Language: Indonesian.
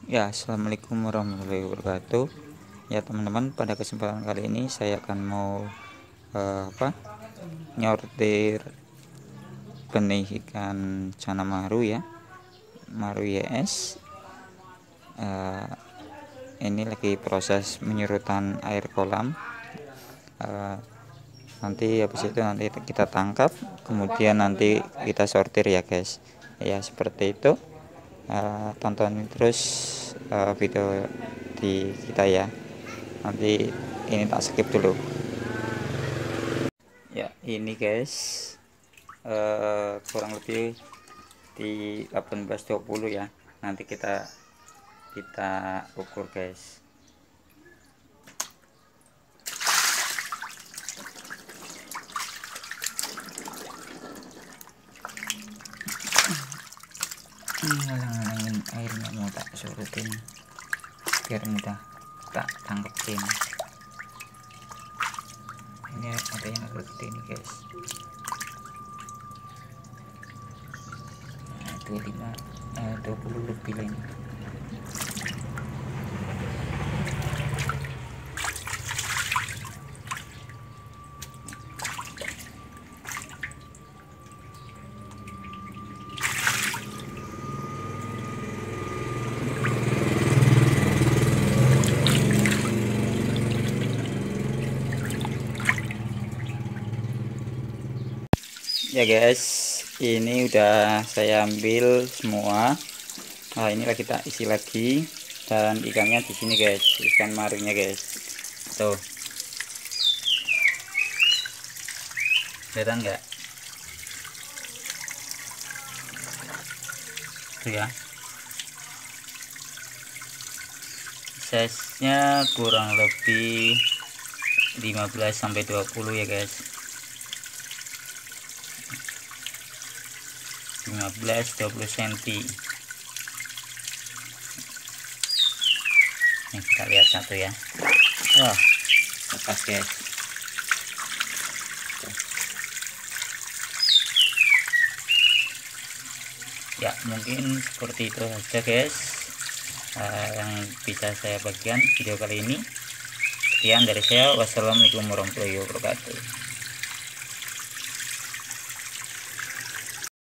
Ya, assalamualaikum warahmatullahi wabarakatuh. Ya teman-teman, pada kesempatan kali ini saya akan mau nyortir benih ikan cana maru ya, maru YS. Ini lagi proses menyurutan air kolam. Nanti habis itu nanti kita tangkap, kemudian nanti kita sortir ya guys. Ya seperti itu. Tonton terus video di kita ya. Nanti ini tak skip dulu ya. Ini guys, kurang lebih di 18-20 ya. Nanti kita ukur guys. Ngalang-ngalangin airnya mau tak surutin biar mudah tak tangkepin. Ini ada yang agak gede nih guys. 20 lebih ini. Ya guys, ini udah saya ambil semua. Nah ini lagi tak isi lagi, dan ikannya di sini guys, ikan marunya guys. Tuh, kelihatan nggak? Tuh ya, size nya kurang lebih 15-20 ya guys. 15-20 cm. Nih kita lihat satu ya. Wah, lepas guys. Ya mungkin seperti itu saja guys, yang bisa saya bagikan video kali ini. Sekian dari saya, wassalamualaikum warahmatullahi wabarakatuh.